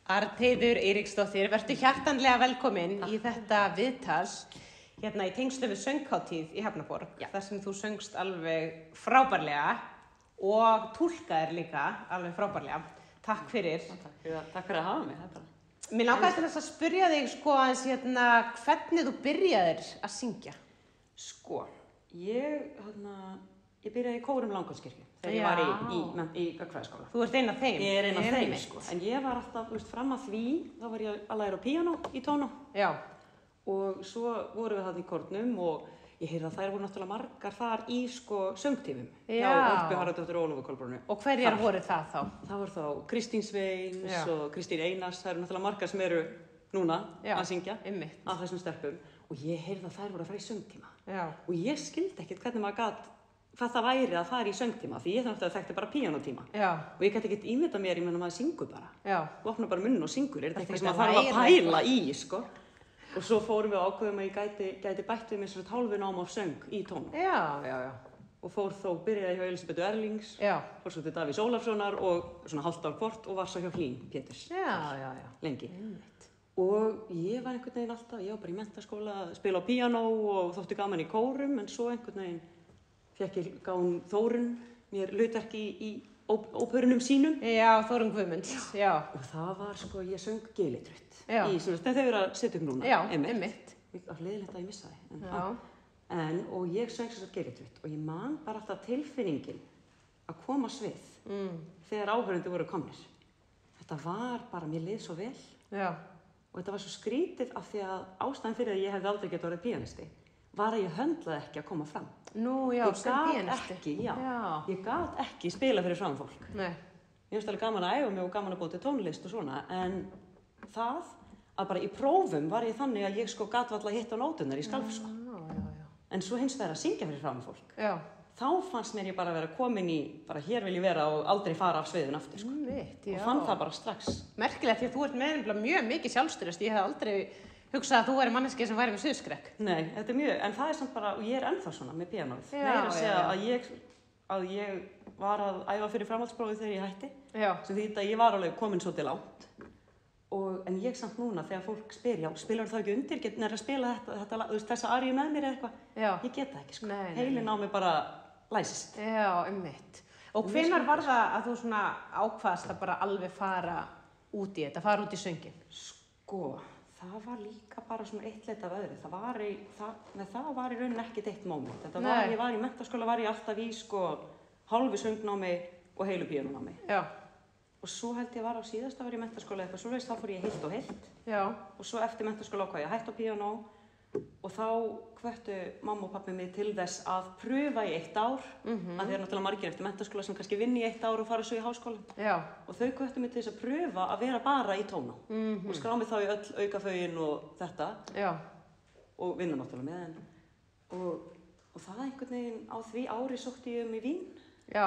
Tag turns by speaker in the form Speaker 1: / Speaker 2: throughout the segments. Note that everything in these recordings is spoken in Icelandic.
Speaker 1: Arnheiður Eiríksdóttir, vertu hjartanlega velkomin í þetta viðtal hérna í tengslu við sönghátíð í Hafnarborg, þar sem þú söngst alveg frábærlega og túlkaðir líka alveg frábærlega. Takk fyrir.
Speaker 2: Takk fyrir að hafa mig.
Speaker 1: Mér langaði til þess að spyrja þig aðeins hvernig þú byrjaðir að syngja?
Speaker 2: Ég byrjaði í kórum Langholtskirkju þegar ég var í gagnfræðaskóla.
Speaker 1: Þú ert ein af þeim?
Speaker 2: Ég er ein af þeim, En ég var alltaf, fram að því, þá var ég að læra á píanó í tónó.
Speaker 1: Já.
Speaker 2: Og svo vorum við þarna í kórnum og ég heyrði að þær voru náttúrulega margar þar í söngtímum.
Speaker 1: Já.
Speaker 2: Hjá Ölpu Harðardóttur og Ólafur Kolbrúnu.
Speaker 1: Og hverjar voru það þá?
Speaker 2: Það voru þá Kristín Sveins og Kristín Einars. Það eru náttúrulega margar sem eru núna að syngja af þessum stelpum. Og ég heyrði að þær voru að fara í söngtíma.
Speaker 1: Já.
Speaker 2: Og ég skildi ekkert hvernig maður gat hvað það væri að fara í söngtíma, því ég þekkti bara píanótíma. Já. Og ég gæti ekkert ímyndað mér, maður syngur bara. Já. Þú opnar bara munninn og syngur, þetta eitthvað sem maður þarf að pæla í, Og svo fórum við ákveðum að ég gæti bætt við mér svona hálfunám á söng í tónum.
Speaker 1: Já.
Speaker 2: Og byrjaði hjá Elísabetu Erlings, fór svo til Davís Ólafssonar og svona hálft ár hvort og var svo hjá Hlín Péturs.
Speaker 1: Já.
Speaker 2: Lengi. Og ég var einhvern veginn alltaf, ég var bara í menntaskóla að spila á píanó og þótti gaman í kórum, en svo einhvern veginn fékk ég gáum Þórunn mér hlutverk í óperunum sínum.
Speaker 1: Já, Þórunn Guðmunds, já.
Speaker 2: Og það var ég söng Geilitrutt. Í þegar þau eru að setja upp núna.
Speaker 1: Já, einmitt.
Speaker 2: Leiðilegt að ég missa það. Og ég söng svo Geilitrutt og ég man bara alltaf tilfinningin að koma á svið þegar áhorfendur voru komnir. Þetta var bara, mér leið svo vel. Já. Og þetta var svo skrítið af því að ástæðan fyrir að ég hefði aldrei getað orðið píanisti var að ég höndlaði ekki að koma fram.
Speaker 1: Nú, já, sem píanisti.
Speaker 2: Ég gat ekki spila fyrir framfólk. Nei. Ég finnst alveg gaman að æfa mig og gaman að búa til tónlist og svona, en það að bara í prófum var ég þannig að ég gat varla hitt á nóturnar í skalf,
Speaker 1: Já.
Speaker 2: En svo hins vegar að syngja fyrir framfólk.
Speaker 1: Já.
Speaker 2: Þá fannst mér ég bara vera komin í, bara hér vil ég vera og aldrei fara af sviðinu aftur,
Speaker 1: já.
Speaker 2: Og fann það bara strax.
Speaker 1: Merkilegt, því að þú ert með mjög mikið sjálfstyrst. Ég hef aldrei hugsað að þú væri manneskja sem væri með sviðskrekk.
Speaker 2: Nei, þetta mjög, en það samt bara, og ég ennþá svona með píanóið. Meira að segja að ég var að æfa fyrir framhaldsprófið þegar ég hætti. Já. Sem því að ég var alveg komin svo til langt. En ég samt núna, þegar fólk spyr, spilar það ekki undir, getur að spila þessa aríu með mér eða eitthvað? Já. Ég get það ekki, Heilinn á mig bara læsist. Já, einmitt. Og hvenær var það að þú svona ákvaðst að bara alveg fara út í þetta, fara út í sönginn? Það var líka bara svona eitt leit af öðru. Það var í rauninni ekkert eitt moment. Ég var í menntaskóla, var ég alltaf í hálfu söngnámi og heilu píanónámi. Já. Og svo held ég var á síðasta ári í menntaskóla eitthvað svoleiðis, þá fór ég heilt og heilt. Já. Og svo eftir menntaskóla ákvað ég að hætta á píanó og þá hvöttu mamma og pabbi mig til þess að pröfa í 1 ár. Að þeir náttúrulega margir eftir menntaskóla sem kannski vinni í 1 ár og fara svo í háskólann. Já. Og þau hvöttu mig til þess að pröfa að vera bara í tónó. Og skrá mig þá í öll aukafögin og þetta. Já. Og vinna náttúrulega með henn. Og það einhvern veginn á því ári sótti ég í Vín. Já.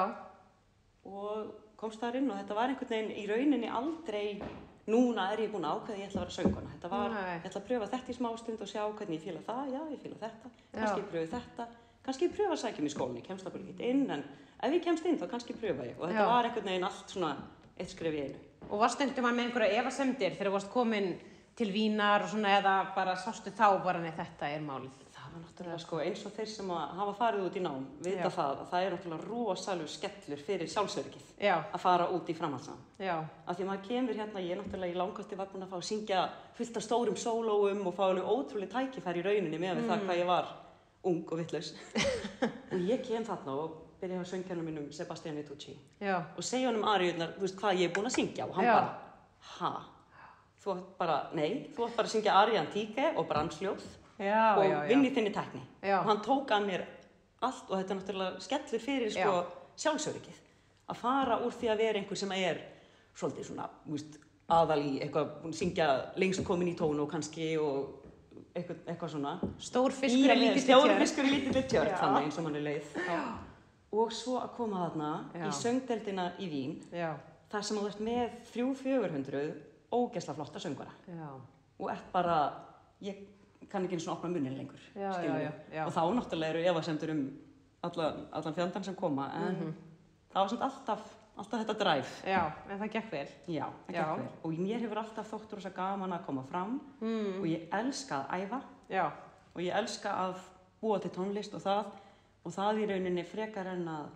Speaker 2: Og komst þar inn og þetta var einhvern veginn í rauninni aldrei, núna ég búin að ákveða ég ætla að vera söngkona. Þetta var, ég ætla að pröfa þetta í smástund og sjá hvernig ég fíla það, ég fíla þetta, kannski ég pröfi þetta, kannski ég pröfa að sækja mig í skólann, ég kemst það bara ekki inn, en ef ég kemst inn þá kannski pröfa ég. Og þetta var einhvern veginn allt svona eitt skref í einu. Og varst einhvern veginn með einhverja efasemdir þegar þú varst komin til Vínar og svona, eða bara sástu þá bara nei, þetta málið? Það var náttúrulega eins og þeir sem hafa farið út í nám vita það að það náttúrulega rosalegu skellur fyrir sjálfsöryggið að fara út í framhaldsnám. Af því maður kemur hérna, ég náttúrulega í langkosti var búin að fá að syngja fullt af stórum sólóum og fá alveg ótrúlega tækifæri í rauninni með það hvað ég var ung og vitlaus. Og ég kem þarna og byrja á söngkennum mínum Sebastian Vitucci og segja honum aríurnar, þú veist hvað ég búin að syngja og hann bara, þú átt bara að syngja aríu antíke og brandsljóð og vinna í þinni tækni. Og hann tók að mér allt og þetta náttúrulega skellur fyrir sjálfsöryggið. Að fara úr því að vera einhver sem svolítið svona, aðal í eitthvað, syngja lengst komin í tónu og kannski og eitthvað svona. Stór fiskur í lítilli tjörn, þannig eins og manni leið. Og svo að koma þarna í söngdeildina í Vín, þar sem þú ert með 300-400 ógeðslega flotta söngvara. Og ert bara, ég kann ekki eins og opna munnin lengur. Og þá náttúrulega eru efasemdir allan fjandann sem koma, en það var samt alltaf alltaf þetta drive.
Speaker 1: Já, en það gekk vel.
Speaker 2: Já, það gekk vel. Og mér hefur alltaf þótt rosa gaman að koma fram og ég elska að æfa.
Speaker 1: Já.
Speaker 2: Og ég elska að búa til tónlist og það í rauninni frekar en að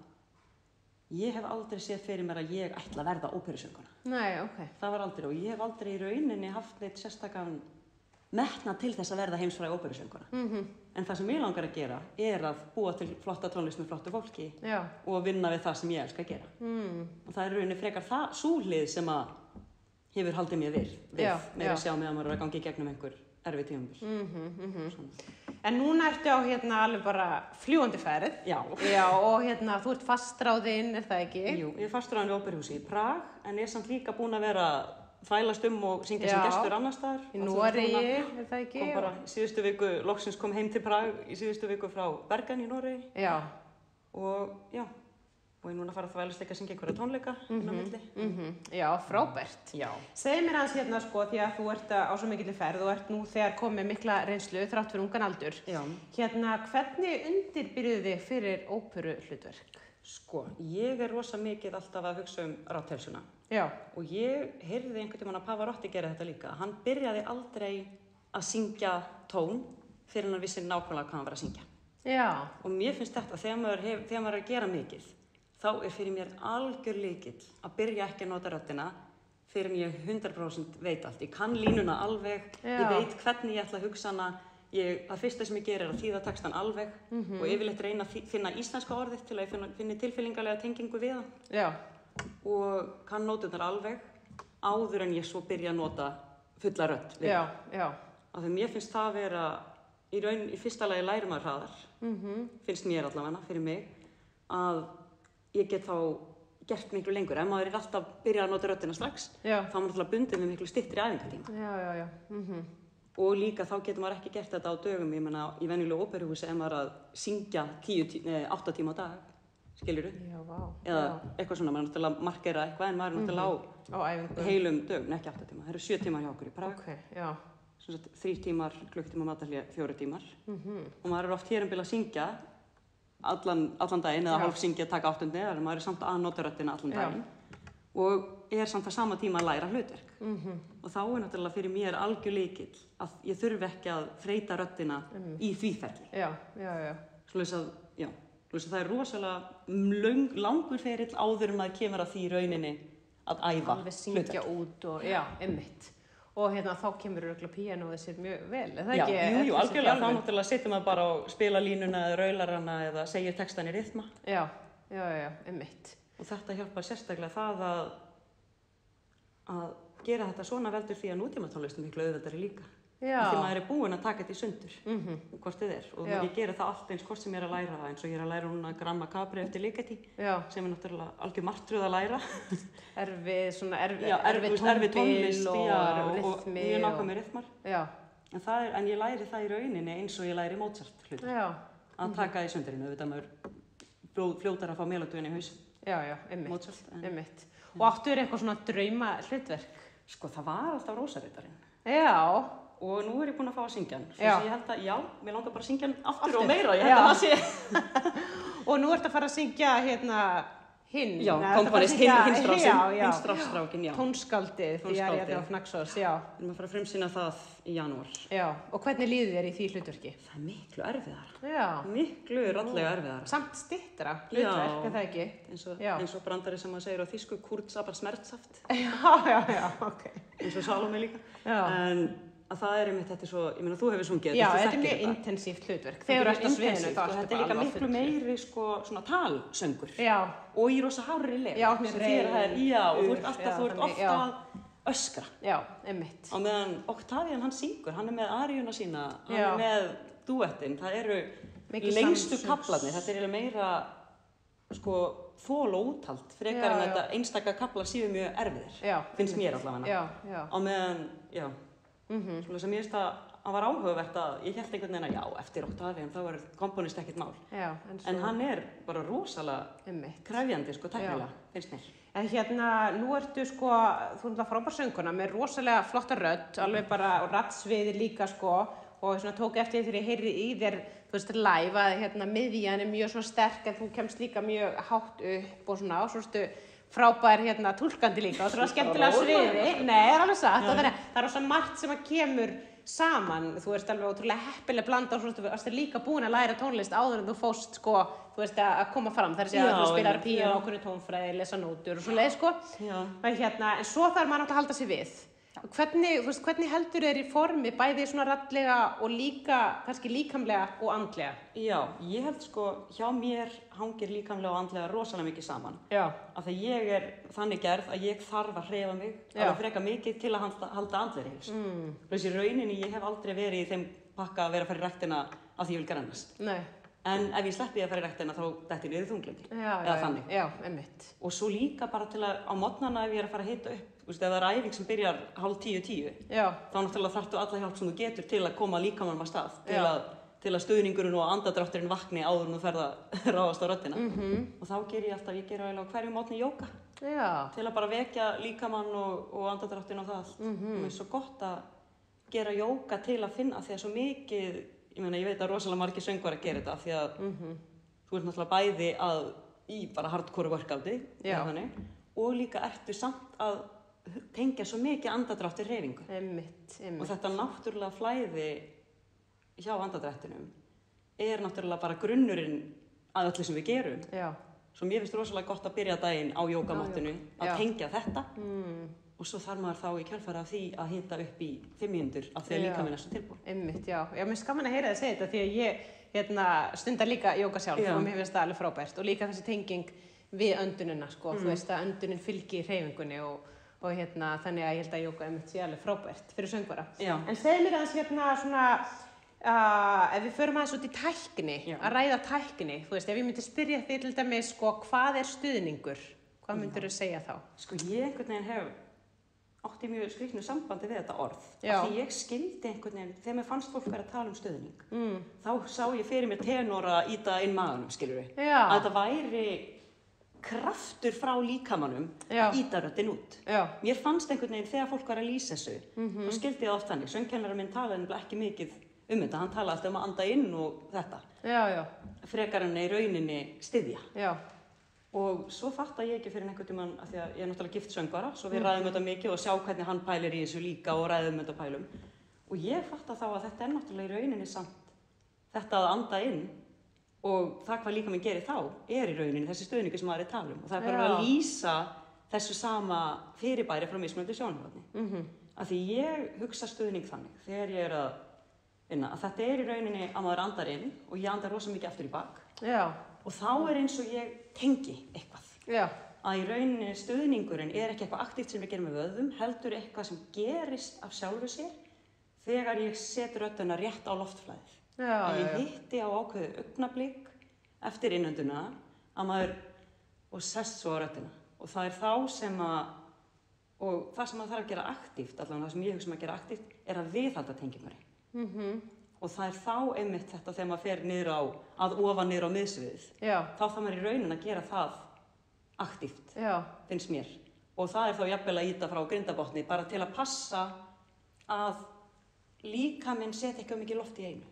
Speaker 2: ég hef aldrei séð fyrir mér að ég ætla að verða óperusönguna.
Speaker 1: Nei, ok.
Speaker 2: Það var aldrei og ég hef aldrei í rauninni haft neitt sérstakann metna til þess að verða heimsfræg óperusönguna. En það sem ég langar að gera að búa til flotta tónlist með flottu fólki og vinna við það sem ég elska að gera. Og það í rauninni frekar sú hlið sem að hefur haldið mér við með að sjá meðan maður er að gangi í gegnum einhver erfið tímabil.
Speaker 1: En núna ertu á alveg bara fljúgandi ferð.
Speaker 2: Já.
Speaker 1: Og þú ert fastráðinn, er það ekki?
Speaker 2: Jú, ég er fastráðinn í óperuhúsi í Prag, en ég er samt líka búin að vera þvælast og syngja sem gestur annars staðar.
Speaker 1: Í Noregi, er það ekki?
Speaker 2: Kom bara í síðustu viku, loksins kom heim til Prag í síðustu viku frá Bergen í Noregi.
Speaker 1: Já.
Speaker 2: Og ég er núna að fara að þvælast líka að syngja einhverja tónleika inn á milli.
Speaker 1: Já, frábært.
Speaker 2: Já.
Speaker 1: Segðu mér aðeins því að þú ert á svo mikilli ferð og ert nú þegar komið mikla reynslu þrátt fyrir ungan aldur.
Speaker 2: Já.
Speaker 1: Hvernig undirbyrjuðu þig fyrir óperuhlutverk?
Speaker 2: Sko, ég er rosa mikið alltaf að hugsa Rátthelsuna.
Speaker 1: Já.
Speaker 2: Og ég heyrði einhvern tímann að Pavarotti gera þetta líka. Hann byrjaði aldrei að syngja tón fyrir hann vissi nákvæmlega hvað hann var að syngja.
Speaker 1: Já.
Speaker 2: Og mér finnst þetta, þegar maður er að gera mikið, þá er fyrir mér algjör lykill að byrja ekki að nota röddina fyrir en ég 100% veit allt. Ég kann línuna alveg, ég veit hvernig ég ætla að hugsa hana. Það fyrsta sem ég gerir er að þýða textan alveg og yfirleitt reyna að finna íslenska orðið til að ég finni tilfinningalega tengingu við hann.
Speaker 1: Já.
Speaker 2: Og kann nóturnar alveg áður en ég svo byrja að nota fulla rödd.
Speaker 1: Já.
Speaker 2: Af því mér finnst það vera, í fyrsta lagi lærir maður hraðar, finnst mér allavega fyrir mig, að ég get þá gert miklu lengur. Ef maður er alltaf byrjað að nota röddina strax, þá er maður alltaf bundið með miklu styttri æfingartíma.
Speaker 1: Já.
Speaker 2: Og líka þá getur maður ekki gert þetta á dögum, ég meina í venjulegu óperuhúsi ef maður að syngja 8 tíma á dag, skilurðu?
Speaker 1: Já, vá.
Speaker 2: Eða eitthvað svona, maður er náttúrulega að markera eitthvað en maður er náttúrulega á heilum dögum, ekki 8 tíma. Það eru 7 tímar hjá okkur í Prag.
Speaker 1: Ok, já.
Speaker 2: 3 tímar, klukktíma matarhlé, 4 tímar. Og maður er oft hér að syngja allan daginn eða hálf syngja, taka 8. eða maður er samt að nota röddina allan daginn. Og er samt á sama tíma að læra hlutverk. Og þá er náttúrulega fyrir mér algjör lykill að ég þurfi ekki að þreyta röddina í því ferli.
Speaker 1: Já.
Speaker 2: Svoleiðis að það er rosalega langur ferill áður en maður kemur að því rauninni að æfa
Speaker 1: alveg syngja út og einmitt. Og þá kemur örugglega píanóið sér mjög vel, er það ekki?
Speaker 2: Jú, algjörlega. Þá náttúrulega situr maður bara og spila línuna eða raular hana eða segir textan í rytma.
Speaker 1: Já, einmitt.
Speaker 2: Og þetta hjálpar sérstaklega það að gera þetta svona veldur því að nútímatónlist er miklu auðveldari líka. Því maður er búinn að taka þetta í sundur, hvort þið er. Og ég gera það allt eins hvort sem ég er að læra það, eins og ég er að læra núna Gramma Capri eftir Ligeti, sem er náttúrulega algjör martröð að læra. Erfið tónlist og mjög nákvæmir rytmar. En ég læri það í rauninni eins og ég læri Mozart hlutur. Að taka í sundurinn, auðvitað maður fljótar að fá melodíuna í hausinn.
Speaker 1: Já, einmitt. Og áttu eitthvað svona drauma hlutverk?
Speaker 2: Sko, það var alltaf Rósarittarinn.
Speaker 1: Já.
Speaker 2: Og nú er ég búin að fá að syngja hann. Svo ég held að, mér langar bara að syngja hann aftur og meira. Ég held að það sé.
Speaker 1: Og nú ertu að fara að syngja hinn.
Speaker 2: Já, komponist, hinn stráfstrákin, já.
Speaker 1: Tónskaldið, því að ég er á Fnaxós, já.
Speaker 2: Við erum að fara að frumsýna það í janúar.
Speaker 1: Já, og hvernig líður þér í því hlutverki?
Speaker 2: Það er miklu erfiðara.
Speaker 1: Já.
Speaker 2: Miklu rallega erfiðara.
Speaker 1: Samt styttra hlutverk, er það ekki?
Speaker 2: Eins og brandari sem maður segir á þýsku, kurz aber smertsaft.
Speaker 1: Já, ok.
Speaker 2: Eins og Salome líka. En að það er einmitt þetta svo, ég meina þú hefur sungið
Speaker 1: þetta. Já, þetta er mjög intensíft hlutverk. Þegar þú ert á sviðinu þá ertu
Speaker 2: þetta er líka miklu meiri svona talsöngur.
Speaker 1: Já.
Speaker 2: Og í rosa hárri leið.
Speaker 1: Já, mér reyður.
Speaker 2: Já, og þú ert ofta að öskra.
Speaker 1: Já, einmitt.
Speaker 2: Á meðan Octavian hann syngur, hann er með aríuna sína, hann er með dúettinn. Það eru lengstu kaflarnir, þetta er meira þol og úthald frekar en þetta einstaka kaflar séu mjög erfiðir. Finnst mér allavega. Á meðan, svona sem ég veist að var áhugavert að ég hélt einhvern veginn að eftir Octavian þá var komponist ekkert mál. En hann er bara rosalega krefjandi tæknilega, finnst mér.
Speaker 1: En nú ertu þú ert frábær sönguna með rosalega flotta rödd, alveg bara og raddsviði líka og tók eftir þegar ég heyrði í þér, þú veist, live að miðjan er mjög sterk en þú kemst líka mjög hátt upp og svo ertu frábær túlkandi líka og þú er skemmtilega sviði. Nei, alveg satt. Og þannig það svo margt sem að kemur saman. Þú ert alveg ótrúlega heppileg blanda og þú ert líka búin að læra tónlist áður en þú fórst, sko, þú veist, að koma fram. Það að þú spilar píanó, ákveðna tónfræði, lesa nótur og svoleiðis, sko. En svo þarf maður náttúrulega að halda sig við. Hvernig heldur þér í formi, bæði svona rallega og líka, kannski líkamlega og andlega?
Speaker 2: Já, ég held sko, hjá mér hangir líkamlega og andlega rosalega mikið saman. Já. Af því ég þannig gerð að ég þarf að hreyfa mig, alveg freka mikið til að halda andlegri heilsu. Þessi rauninni, ég hef aldrei verið í þeim pakka að vera að fara í ræktina af því ég vil grennast. Nei. En ef ég sleppi að fara í ræktina þá detti niður þunglyndi. Eða þannig. Já, einmitt. Og svo líka bara til að á morgnana ef ég að fara að hita upp, ef það æfing sem byrjar 9:30, þá náttúrulega þarftu alla hjálp sem þú getur til að koma líkamanum að stað, til að stuðningurinn og andadrátturinn vakni áður en þú ferð að ráðast á röddina. Og þá ger ég eiginlega á hverjum morgni jóga til að bara vekja líkamann og andadráttinn og það allt. Og er svo gott að gera jóga til að finna því að svo mikið, ég veit að rosalega margir söngvar að gera þetta því að þú ert náttúrulega bæði í bara hardcore workouti og líka ertu samt að tengja svo mikið andadrátt í hreyfingu. Einmitt. Og þetta náttúrulega flæði hjá andadrættinum náttúrulega bara grunnurinn að öllu sem við gerum. Já. Svo mér finnst rosalega gott að byrja daginn á jógamattinu að tengja þetta og svo þarf maður þá í kjölfari af því að hita upp í 5 mínútur af því að líkaminn svo tilbúin. Einmitt, já. Já, mér finnst gaman að heyra þið segja þetta því að ég stundar líka jóga sjálf og mér finnst það alveg frábært og líka þessi tenging við öndunina, sko. Þú veist að öndunin fylgir hreyfingunni og þannig að ég held að jóga einmitt sé alveg frábært fyrir söngvara. Já. En segð mér aðeins svona ef við förum aðeins út í tækni, að ræða tækni, þú veist, ef ég myndi spyrja þig til dæmis, sko, hvað stuðningur? Hvað myndirðu segja þá? Sko, ég einhvern veginn átti mjög skrýtnu sambandi við þetta orð. Af því ég skildi einhvern veginn, þegar mér fannst fólk vera að tala stuðning, þá sá ég fyrir mér tenora íta inn maganum, skilurðu. Að þetta væri kraftur frá líkamanum að íta röddin út. Mér fannst einhvern veginn þegar fólk var að lýsa þessu, þá skildi ég oft þannig. Söngkennarinn minn talaði ekki mikið þetta, hann talaði alltaf að anda inn og þetta. Frekar en í rauninni styðja. Og svo fatta ég ekki fyrir einhvern tímann af því að ég náttúrulega gift söngvara, svo við ræðum þetta mikið og sjá hvernig hann pælir í þessu líka og ræðum þetta pælum. Og ég fatta þá að þetta náttúrulega í rauninni samt þetta að anda inn og það hvað líka minn gerir þá í rauninni þessi stuðningur sem maður tala og það bara að lýsa þessu sama fyrirbæri frá mismunandi sjónarhorni. Af því ég hugsa stuðning þannig þegar ég að vinna að þetta í rauninni að maður andar inn og ég andar rosa mikið aftur í bak. Og þá eins og ég tengi eitthvað. Að í rauninni stuðningurinn ekki eitthvað aktíft sem við gerum með vöðvum, heldur eitthvað sem gerist af sjálfu sér þegar ég set röddina rétt á loftflæðið. Að ég hitti á ákveðið augnablik eftir innönduna og sest svo á röddina. Og það þá sem og það sem maður þarf að gera aktíft, allavega það sem ég hugsa að gera aktíft, að viðhalda tengingunni. Og það þá einmitt þetta þegar maður fer að ofan niður á miðsviðið. Þá þarf maður í rauninni að gera það aktíft, finnst mér. Og það þá jafnvel að ýta frá grindabotni bara til að passa að líkaminn setja ekki mikið loft í einu.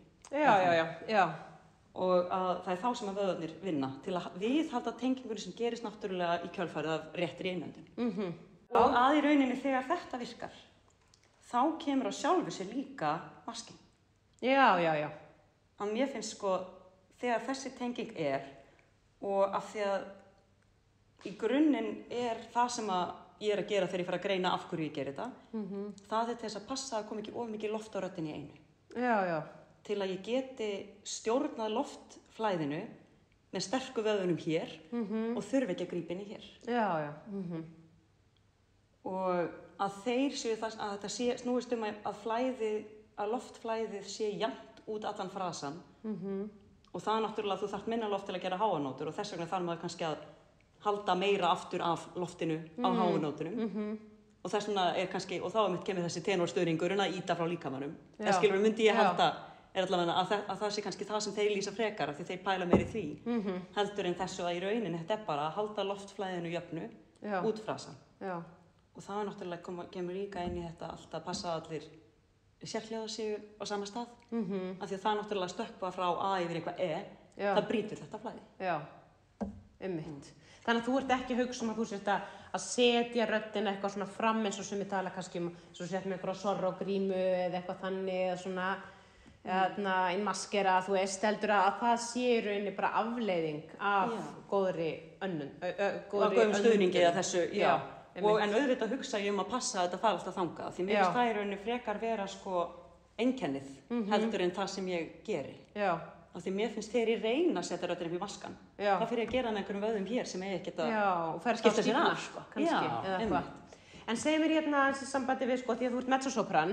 Speaker 2: Og að það þá sem að vöðvarnir vinna til að viðhalda tengingunni sem gerist náttúrulega í kjölfarið af réttri innöndun. Og að í rauninni þegar þetta virkar, þá kemur á sjálfu sér líka maskinn. Að mér finnst sko, þegar þessi tenging og af því að í grunninn það sem ég að gera þegar ég fer að greina af hverju ég gerir þetta, það til þess að passa að koma ekki of mikið loft á röddinni í einu. Til að ég geti stjórnað loftflæðinu með sterku vöðvunum hér og þurfi ekki að grípa inn í hér. Og að þeir séu það að þetta snúist að loftflæðið sé jafnt út allan frasan og það náttúrulega þú þarft minna loft til að gera háanótur og þess vegna þarf maður kannski að halda meira aftur af loftinu á háanótunum og þess vegna kannski, og þá kemur þessi tenorstöðringurinn að ýta frá líkamanum. En skilur myndi ég halda allavega að það sé kannski það sem þeir lýsa frekar af því þeir pæla meir í því heldur en þessu að í rauninni þetta bara að halda loftflæðinu jöfnu út frasan. Og það náttúrulega kemur líka inn í þetta allt að passa allir sérhljóða sig á sama stað af því að það náttúrulega stökkva frá A yfir eitthvað það brýtur þetta flæði.
Speaker 1: einmitt. Þannig að þú ert ekki að hugsa að þú sért að setja röddina eitthvað svona fram eins og sem ég tala kannski svo sért með eitthvað sorg og grímu eða eitthvað þannig eða svona ein maskera, þú veist, heldur að það sé í rauninni bara afleiðing af góðri önnun.
Speaker 2: Góðum stuðningi eða þessu, en auðvitað hugsa ég að passa að þetta fara alltaf þangað. Því mér finnst það í rauninni frekar vera einkennið heldur en það sem ég geri. Já. Af því mér finnst þegar ég reyna að setja röddina upp í maskan. Það fyrir að gera með einhverjum vöðum hér sem ég ekkert að skipta sér af.
Speaker 1: Kannski, eða eitthvað. En segir mér hérna þessi sambandi við því að þú ert mezzosopran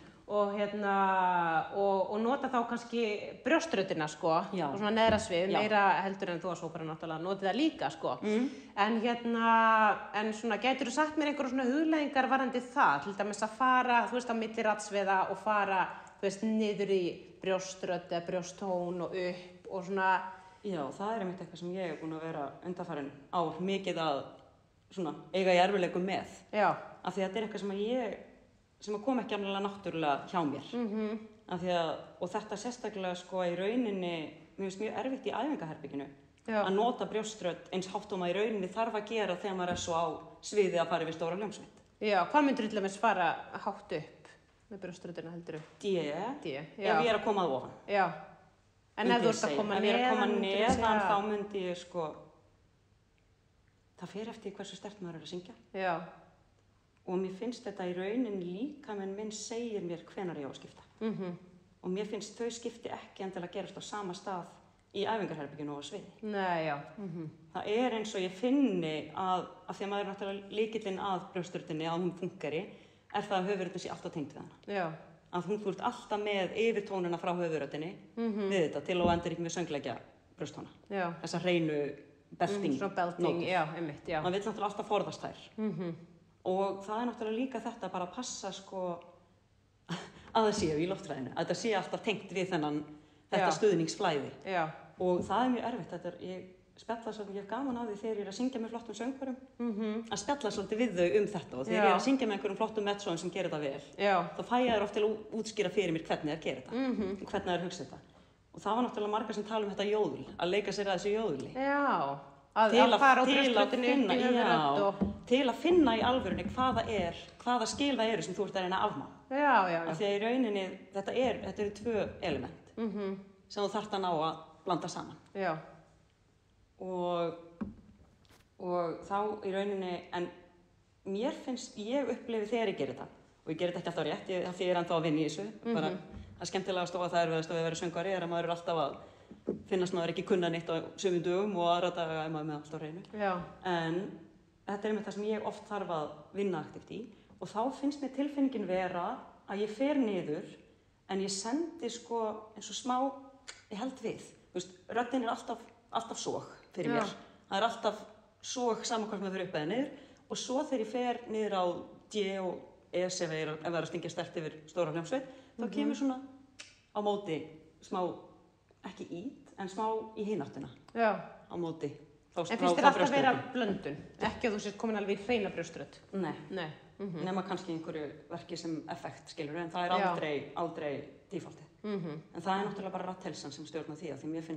Speaker 1: og nota þá kannski brjóströddina og svona neðra svið, meira heldur en þú að sopran náttúrulega notið það líka en svona gætirðu sagt mér einhverjum svona hugleiðingar varðandi það, til dæmis að fara, þú veist, á milli raddssviða og fara, þú veist, niður í brjóströdd eða brjósttón og upp og svona.
Speaker 2: Já, það einmitt eitthvað sem ég búin að vera undanfarin ár mikið að svona eiga í erfiðleikum með. Já. Af því að þetta eitthvað sem kom ekki alveg náttúrulega hjá mér. Af því að, og þetta sérstaklega í rauninni, mér finnst mjög erfitt í æfingaherberginu að nota brjóströdd eins hátt og maður í rauninni þarf að gera þegar maður svo á sviði að fara við stóra hljómsveit.
Speaker 1: Já, hvað myndir til dæmis fara hátt upp? Með brjóströddina heldur þú?
Speaker 2: D. Ef ég að koma að ofan.
Speaker 1: Já. En ef þú ert að koma neðan,
Speaker 2: þá myndi ég það fer eftir hversu sterkt maður að syngja. Já. Og mér finnst þetta í rauninni líkaminn minn segir mér hvenær ég á að skipta. Og mér finnst þau skipti ekki endilega gerast á sama stað í æfingarherberginu og á sviði.
Speaker 1: Nei, já.
Speaker 2: Það eins og ég finni að því að maður náttúrulega lykillinn að brjóströddinni, að hún funkari, það að höfuðröddin sé alltaf tengd við hana. Já. Að þú ert alltaf með yfirtónuna frá höfuðröddinni við þetta til og endur ekki með söngleggja brjósttóna. Já. Þessa hreinu belting.
Speaker 1: Svona belting, já, einmitt, já.
Speaker 2: Maður vill náttúrulega alltaf forðast þær. Og það náttúrulega líka þetta bara að passa að það séu í loftfræðinu. Að þetta sé alltaf tengt við þetta stuðningsflæði. Já. Og það mjög erfitt. Ég spjalla svolítið, ég hef gaman á því þegar ég að syngja með flottum söngvurum að spjalla svolítið við þau þetta og þegar ég að syngja með einhverjum flottum mezzoum sem gerir þetta vel þá fæ ég þær oft til að útskýra fyrir mér hvernig þær gerir þetta og hvernig þær hugsa þetta og það var náttúrulega margar sem tala þetta jóðl að leika sér að þessu jóðli
Speaker 1: að fara á brjóströddinni
Speaker 2: til að finna í alvörunni hvaða skil það eru sem þú ert að reyna að afmá af því að í rauninni þetta eru tvö element sem þú þarft að ná að blanda saman og þá í rauninni, en mér finnst, ég upplifi þegar ég gerir þetta og ég gerir þetta ekki alltaf rétt, því ég ennþá að vinna í þessu bara að skemmtilegast og að það erfiðast að vera söngvari að maður alltaf að finnast maður ekki kunna neitt á sumum dögum og aðra daga maður með allt á hreinu en þetta einmitt það sem ég oft þarf að vinna aktíft í og þá finnst mér tilfinningin vera að ég fer niður en ég sendi eins og smá, ég held við röddin alltaf sog fyrir mér. Það alltaf sog saman hvort maður fyrir upp eða niður og svo þegar ég fer niður á D og E ef það er að stingja sterkt yfir stóra hljómsveit þá kemur svona á móti smá, ekki ít en smá í hináttina á móti.
Speaker 1: En finnst þér alltaf vera blöndun? Ekki að þú sért komin alveg í hreina brjóströdd?
Speaker 2: Nei. Nema kannski einhverju verki sem effekt skilur en það er aldrei defaultið. En það er náttúrulega bara raddheilsan sem stjórnar því að því mér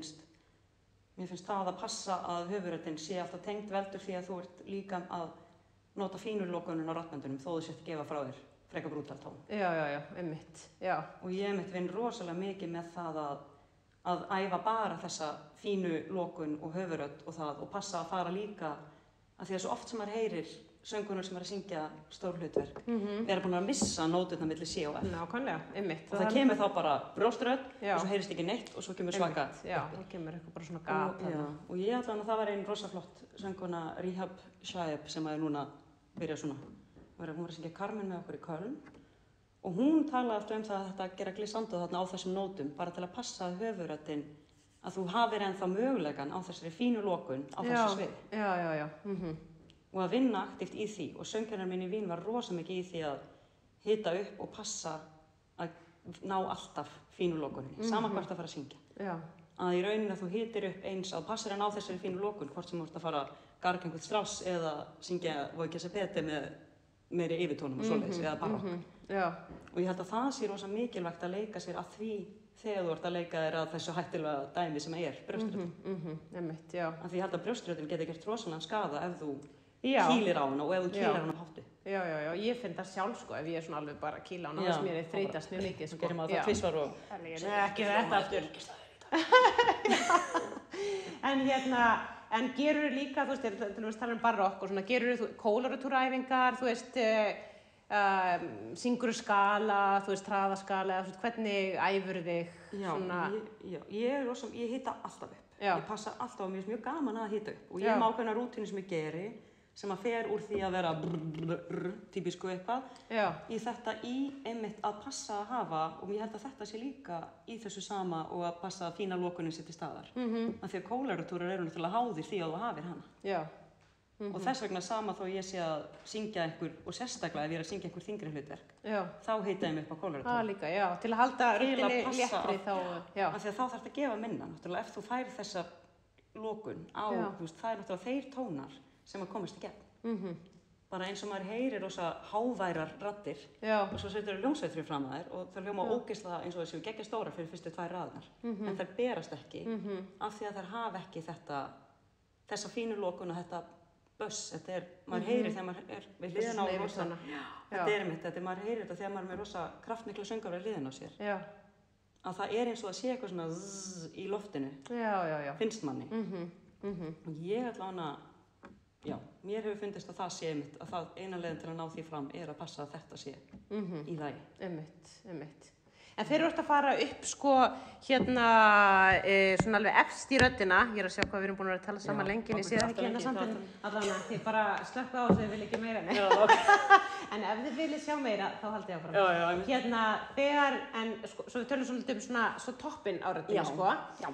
Speaker 2: finnst það að passa að höfuðröddin sé alltaf tengd veldur því að þú ert líka að nota fínurlokunum á raddböndunum þó þú sért að gefa frá þér frekar brútal tón. Já, einmitt. Já. Og ég vinn rosalega mikið með það að æfa bara þessa fínu lokun og höfuðrödd og passa að fara líka að því að svo oft sem maður heyrir söngunar sem að syngja stór hlutverk vera búin að missa nóturnar milli C og F.
Speaker 1: Nákvæmlega, einmitt.
Speaker 2: Og það kemur þá bara brjóströdd og svo heyrist ekki neitt og svo kemur svaka.
Speaker 1: Já, það kemur eitthvað bara svona gat.
Speaker 2: Og ég ætla að það var einn rosaflott sönguna Rihab Shaeb sem að núna byrja svona. Hún var að syngja Carmen með okkur í Köln og hún talaði alltaf það að þetta gera glissando þarna á þessum nótum bara til að passa að höfuðröddin að þú hafir ennþá möguleikan á þessari fínu lokun á þessu sviði.
Speaker 1: Já.
Speaker 2: Og að vinna aktíft í því og söngjarnar minn í Vín var rosa mikið í því að hita upp og passa að ná alltaf fínu lokuninni, sama hvert að fara að syngja. Já. Að í rauninni að þú hitir upp eins að passir að ná þessari fínu lokun, hvort sem þú ert að fara að garga einhvern Strauss eða syngja Voike Sepete með meiri yfirtónum og svoleiðis eða barokk. Já. Og ég held að það sé rosa mikilvægt að leika sér að því þegar þú ert að leika þér að þessu hættilega dæmi sem brjóströtin.
Speaker 1: Einmitt, já.
Speaker 2: Af því ég held að brjóströtin geti gert rosalega skada ef þú kýlir á hana og ef þú kýlir hana á háttu.
Speaker 1: Já, ég finn það sjálf sko, ef ég er svona alveg bara að kýla á hana, þess mér þreytast mjög mikið sko.
Speaker 2: Gerir maður það tvisvar og...
Speaker 1: Ekki þetta aftur. En gerur þú líka, þú veist, til dæmis tala barokk og svona, gerur þú kólaratúræfingar, þú veist, syngur skala, þú veist, hraðaskala, þú veist, hvernig æfur þig?
Speaker 2: Ég hita alltaf upp. Ég passa alltaf og mér er mjög gaman að hita upp. Og ég má ákveðna rútínu sem ég geri, sem að fer úr því að vera típisku eitthvað, í þetta einmitt að passa að hafa, og ég held að þetta sé líka í þessu sama og að passa að fína lokunin sér til staðar. Af því að kólaratúrar eru náttúrulega háðir því að þú hafir hana. Og þess vegna sama þó ég sé að syngja einhver, og sérstaklega ef ég er að syngja einhver þyngri hlutverk, þá heita ég mig upp á kólaratúr.
Speaker 1: Líka, til að halda röddinni léttri þá.
Speaker 2: Af því að þá þarf þetta að gefa minna, náttúrulega, ef þú fær þessa lokun á, þú veist, það er náttúrulega þeir tónar sem að komast í gegn. Bara eins og maður heyrir rosa háværar raddir og svo setur þau ljónsveitur fram að þér og þau hljóma ógeðslega eins og þessu geggja stóra fyrir fyrstu 2 raðnar. En þær berast ekki af því að þær hafa ekki þessa fínu lokun og þetta böss. Þetta er, maður heyrir þegar maður er við hliðina á rosa. Þetta er einmitt, maður heyrir þetta þegar maður er með rosa kraftmikla söngara við hliðina á sér. Að það er eins og að sé eitthvað svona zzz í loftinu. Finnst manni. Og ég allavega mér hefur fundist að það sé einmitt, að það eina leiðin til að ná því fram er að passa að þetta sé í lagi.
Speaker 1: Einmitt. En þeir eru að fara upp sko svona alveg efst í röddina, ég er að sjá hvað við erum búin að vera að tala saman lengi, en ég sé það ekki hérna samt, allavega þið bara slökku á þess að þið vil ekki meira en ef þið viljið sjá meira þá haldið ég áfram. Þegar, svo við tölum svolítið svo toppinn á röddina sko.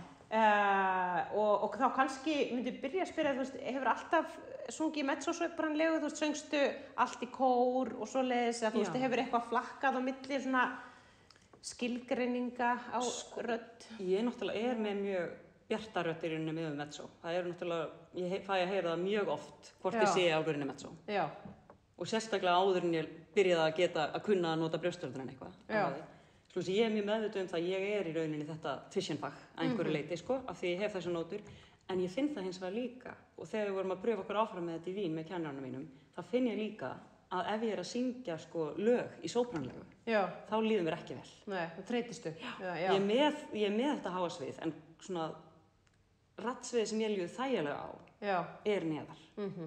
Speaker 1: Og þá kannski myndi byrja að spyrja, þú veist, hefur alltaf sungið mezzosopranlegu, þú veist, söngstu allt í kór og svoleiðis, þú veist, hefur eitthvað flakkað á milli svona skilgreininga á rödd?
Speaker 2: Ég náttúrulega með mjög bjarta rödd í rauninni með mezzo. Það náttúrulega, ég fæ að heyra það mjög oft, hvort ég sé á rauninni mezzo. Og sérstaklega áður en ég byrjaði að geta að kunna að nota brjóströðunar eitthvað. Slúsi, ég mjög meðvituð um það að ég í rauninni þetta tuitionfag að einhverju leiti, sko, af því ég hef þessar nótur, en ég finn það hins vegar líka, og þegar við vorum að pröfa okkur áfram með þetta í Vín með kennarana mínum, þá finn ég líka að ef ég er að syngja sko lög í sópranlegu, þá líður mér ekki vel.
Speaker 1: Nei, það þreytistu.
Speaker 2: Ég er með þetta háasvið, en svona rattsviðið sem ég líður þægilega á neðar.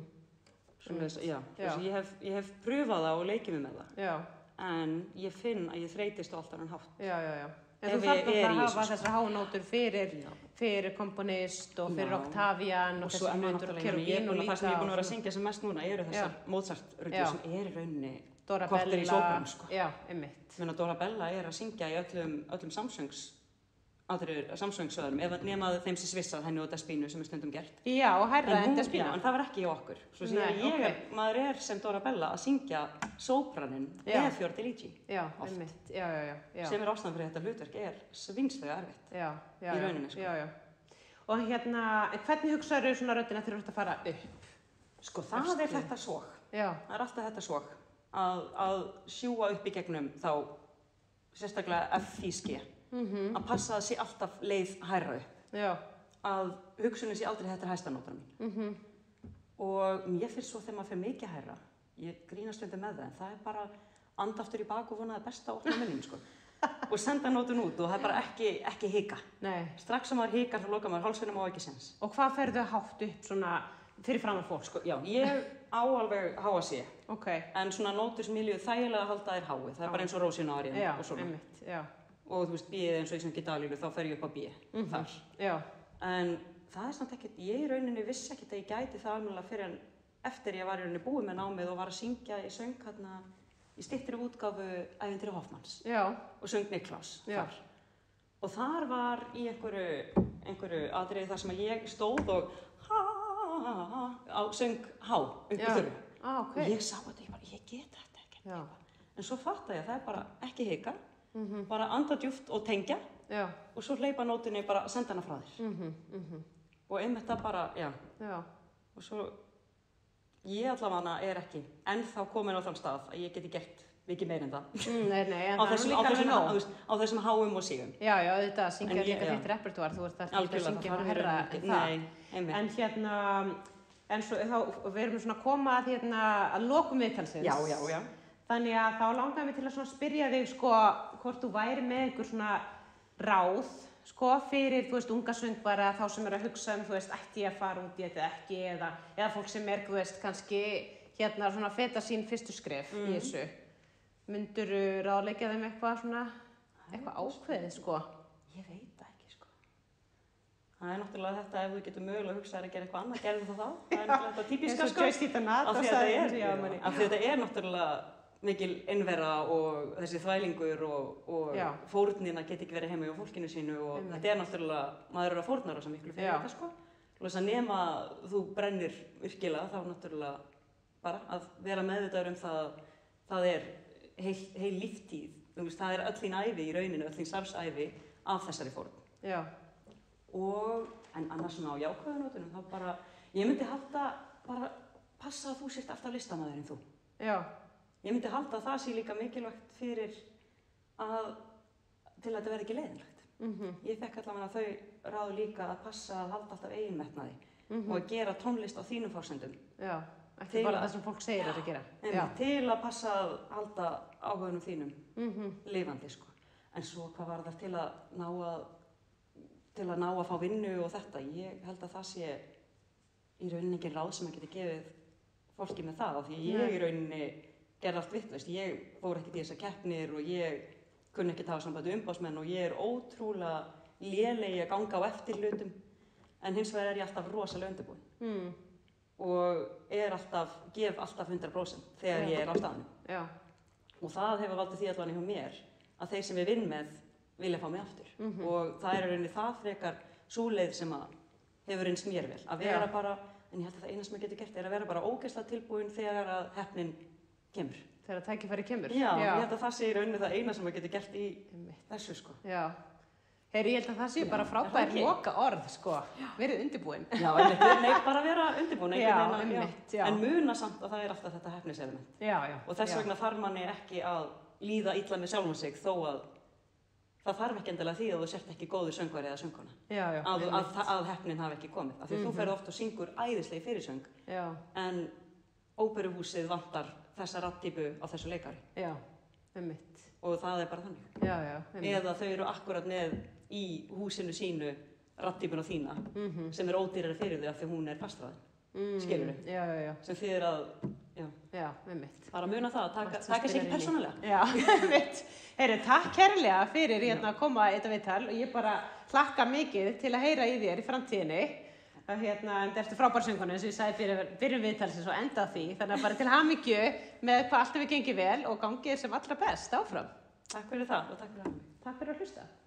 Speaker 2: Ég hef pröfað það og leikið mig með það. En ég finn að ég þreytist á allt annan hátt.
Speaker 1: En þú þarft að hafa þessar háanótur fyrir komponist og fyrir Octavian og þessar hlutur og kerubín og líka.
Speaker 2: Það sem ég er búin að vera að syngja sem mest núna eru þessar Mozart-röddur sem í rauninni korter í sópran, sko. Dorabella að syngja í öllum samsöngssöðum, nema þeim sem svissað henni og Despínu sem stundum gert.
Speaker 1: Og hærra en Despínu.
Speaker 2: En það var ekki hjá okkur. Svo maður sem Dorabella að syngja sópraninn eða Fiordiligi. Sem ástæðan fyrir þetta hlutverk svinslega erfitt í rauninni.
Speaker 1: Og hvernig hugsaðu svona röddina þegar þú ert að fara upp?
Speaker 2: Sko, það þetta sog. Það alltaf þetta sog. Að sjúga upp í gegnum þá sérstaklega F-G. Að passa að sé alltaf leið hærra upp. Að hugsunin sé aldrei þetta hæstanótan mín. Og mér finnst svo þegar maður fer mikið hærra, ég grínast stundum með það, en það bara anda aftur í bak og vona það besta á opna munnin, sko. Og senda nótun út og það bara ekki hika. Strax sem maður hikar þá lokar maður hálsinum á ekki sens.
Speaker 1: Og hvað ferðu hátt upp svona fyrir framan fólk?
Speaker 2: Sko, ég á alveg háa sé. En svona nótur sem ég líður þægilega að halda þær hái. Það bara eins og Rósínu Arín og svona. Og þú veist, B eins og ég sem geta alílu, þá fer ég upp á B þar. En það samt ekkert, ég í rauninni vissi ekkert að ég gæti það almennilega fyrir en eftir ég var í rauninni búið með námið og var að syngja í söng í styttri útgáfu Ævintýri Hoffmanns og söng Niklaus þar. Og þar var í einhverju atriði þar sem ég stóð og söng há upp í þurru. Og ég sá þetta, ég get þetta ekki. En svo fattaði ég að það bara ekki hika, bara anda djúpt og tengja og svo hleypa nótunni bara senda hana frá þér. Og einmitt það bara, og svo ég allavega ekki ennþá komin á þann stað að ég geti gert mikið meir en það.
Speaker 1: Nei, en það er líka alveg nóg.
Speaker 2: Á þessum háum og sígum.
Speaker 1: Já, þetta syngja líka þitt repertúar, þú ert það ekki að syngja og herra það. En en svo þá við erum svona að koma að lokum viðtalsins.
Speaker 2: Já.
Speaker 1: Þannig að þá langar mig til að svona spyrja þig sko hvort þú væri með einhver svona ráð sko fyrir, þú veist, unga söngvara, þá sem að hugsa þú veist, ætti ég að fara út í þetta ekki eða fólk sem þú veist, kannski svona feta sín fyrstu skref í þessu. Myndirðu ráðleggja þeim eitthvað ákveðið sko?
Speaker 2: Ég veit það ekki sko. Það er náttúrulega þetta, ef þú getur mögulega að hugsa að gera eitthvað annað, gerðu það. Það er náttúrulega þetta típiska sko. Af því þetta er náttúrulega mikil innvera og þessi þvælingur og fórnina geti ekki verið heima hjá fólkinu sínu og þetta er náttúrulega, maður að fórna rosa miklu fyrir þetta sko. Þess að nema þú brennir virkilega þá náttúrulega bara að vera meðvitaður það er heil líftíð, það er öll þín ævi í rauninu, öll þín starfsævi af þessari fórn. Já. En annars svona á jákvæðunótunum, þá bara, ég myndi halda bara passa að þú sért alltaf listamaðurinn þú. Já. Ég myndi halda að það sé líka mikilvægt til að þetta verði ekki leiðinlegt. Ég fekk allavega þau ráð líka að passa að halda alltaf eiginmetnaði og að gera tónlist á þínum forsendum. Já, ekki bara það sem fólk segir að gera. Til að passa að halda áhugunum þínum lifandi sko. En svo hvað var það til að ná að fá vinnu og þetta, ég held að það sé í rauninni ekki ráð sem að geta gefið fólki með það, af því ég í rauninni gerði allt vitlaust. Ég fór ekkert í þessar keppnir og ég kunni ekkert hafa samband við umboðsmenn og ég er ótrúlega léleg að ganga á eftir hlutum, en hins vegar er ég alltaf rosalega undirbúin og gef alltaf 100% þegar ég er á staðnum. Já. Og það hefur valdið því allan hjá mér að þeir sem ég vinn með vilja fá mig aftur og það er í rauninni það frekar sú leið sem að hefur reynst mér vel, að vera bara, en ég held að það eina sem ég geti gert er að vera bara ógeðslega tilbúin þegar að heppnin kemur. Þegar tækifæri kemur? Já, ég held að það sé í rauninni það eina sem maður getur gert í þessu sko. Já. Heyri, ég held að það sé bara frábær loka orð sko. Verið undirbúin. Já, bara vera undirbúin. En muna samt að það er alltaf þetta heppniselement. Já. Og þess vegna þarf manni ekki að líða illa með sjálfan sig þó að það þarf ekki endilega því að þú sért ekki góður söngvari eða söngkona. Að heppnin hafi ekki komið. Af því þú ferð oft og syngur æðislegi fyrirsöng. En óperuhúsið vantar þessa raddtípu á þessu leikari. Já, og það er bara þannig. Eða þau eru akkurat með í húsinu sínu raddtípuna þína sem er ódýrari fyrir þau af því hún er fastraðin. Skilurðu? Já. Sem þýðir að bara muna það að taka sig ekki persónulega. Já, Heyri, takk kærlega fyrir að koma í þetta viðtal og ég bara hlakka mikið til að heyra í þér í framtíðinni. En eftir frábær söngkonu eins og ég sagði fyrir viðtalsins og enda því, þannig að bara til hamingju með hvað allt hefur gengið vel og gangið sem allra best áfram. Takk fyrir það og takk fyrir að hlusta.